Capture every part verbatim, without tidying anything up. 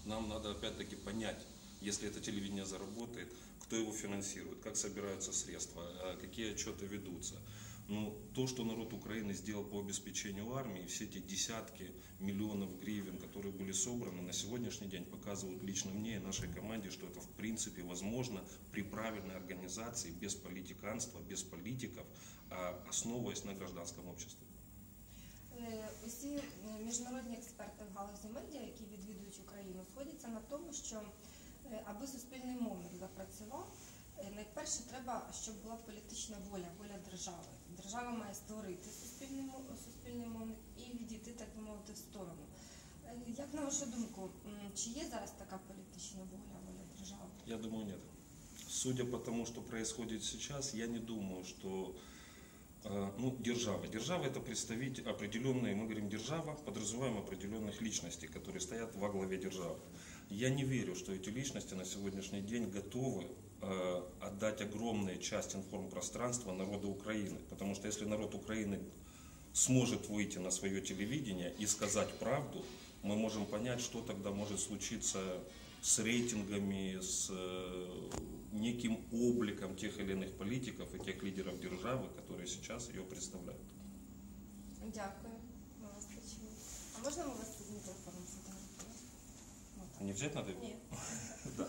Нам надо опять-таки понять, если это телевидение заработает, кто его финансирует, как собираются средства, какие отчеты ведутся. Но то, что народ Украины сделал по обеспечению армии, все эти десятки миллионов гривен, которые были собраны, на сегодняшний день показывают лично мне и нашей команде, что это в принципе возможно при правильной организации, без политиканства, без политиков, основываясь на гражданском обществе. Усі міжнародні експерти в галузі медіа, які відвідують Україну, сходяться на тому, що аби суспільний мовник запрацював, найперше треба, щоб була політична воля, воля держави. Держава має створити суспільний, суспільний мовник і відійти, так би мовити, в сторону. Як на вашу думку, чи є зараз така політична воля, воля держави? Я думаю, нет. Судя по тому, что происходит сейчас, я не думаю, что ну, держава. Держава — это представить определенные, мы говорим держава, подразумеваем определенных личностей, которые стоят во главе державы. Я не верю, что эти личности на сегодняшний день готовы э, отдать огромную часть информпространства народу Украины. Потому что если народ Украины сможет выйти на свое телевидение и сказать правду, мы можем понять, что тогда может случиться с рейтингами, с э, неким обликом тех или иных политиков и тех лидеров державы, которые сейчас ее представляют. Дякую. Ми вас почули. А можна ми вас з мікрофоном сфотографувати? Не взять надо? Нет. Да.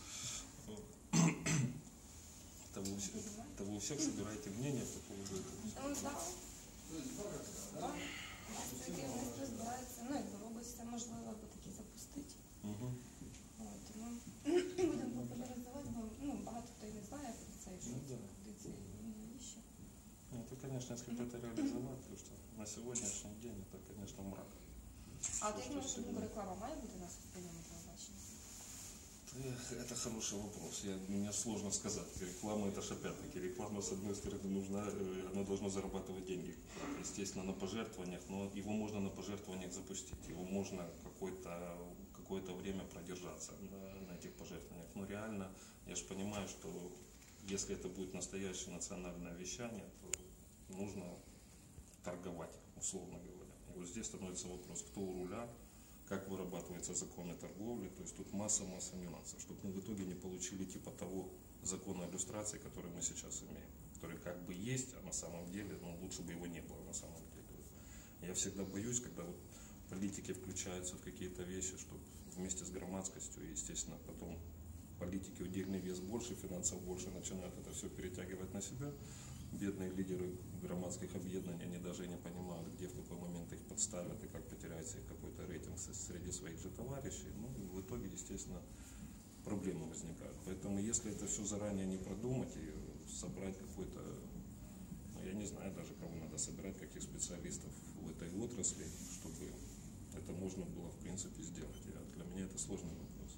Это вы, это вы у всех собираете мнение по поводу этого? Он здав. Так. Керівництво збирається, ну, якби робить все можливо, аби таки запустити. Угу. Тому будемо популяризувати, бо ну, багато хто і не знає про це, і що це, куди це, і навіщо. Это, конечно, если бы это реализовать, потому что на сегодняшний день это, конечно, мрак. А от як на вашу думку, реклама має бути на суспільному телебаченні? Это хороший вопрос. Я, мне сложно сказать. Реклама — это же опять-таки реклама, с одной стороны, нужна, она должна зарабатывать деньги, естественно, на пожертвованиях, но его можно на пожертвованиях запустить, его можно какое-то какое-то время продержаться на, на этих пожертвованиях. Но реально, я же понимаю, что если это будет настоящее национальное вещание, то нужно торговать, условно говоря. И вот здесь становится вопрос, кто у руля, как вырабатываются законы торговли, то есть тут масса-масса нюансов, чтобы мы в итоге не получили типа того закона иллюстрации, который мы сейчас имеем, который как бы есть, а на самом деле, ну, лучше бы его не было на самом деле. Я всегда боюсь, когда вот политики включаются в какие-то вещи, что вместе с громадскостью, естественно, потом политики удельный вес больше, финансов больше, начинают это все перетягивать на себя. Бедные лидеры громадских объединений, они даже и не понимают, где в какой момент их подставят и как потеряется их какой-то рейтинг среди своих же товарищей. Ну и в итоге, естественно, проблемы возникают. Поэтому если это все заранее не продумать и собрать какой-то, ну, я не знаю даже, кого надо собирать, каких специалистов в этой отрасли, чтобы это можно было в принципе сделать. И для меня это сложный вопрос.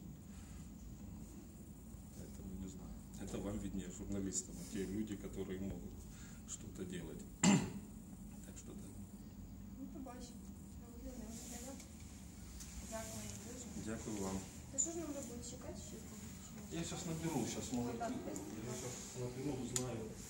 Поэтому не знаю. Это вам виднее, журналистам, те люди, которые могут что-то делать. Так что да. Ну, побачимо. Дякую дуже. Дякую вам. Та що ж нам робити? Чекати, що? Я сейчас наберу, сейчас, может, я сейчас наберу, узнаю.